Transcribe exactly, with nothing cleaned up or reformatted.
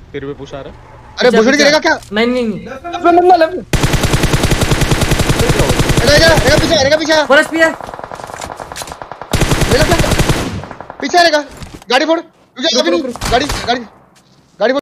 तेरे पे पुश आ रहा है। अरे बुशड़ी गिरेगा क्या? नहीं नहीं नहीं लेफ्ट में बंदा लेफ्ट। अरे जा रहेगा पीछे रहेगा पीछे फॉरेस पे है। रहेगा क्या पीछे रहेगा गाड़ी फोड़ रुक जा अभी नहीं गाड़ी गाड़ी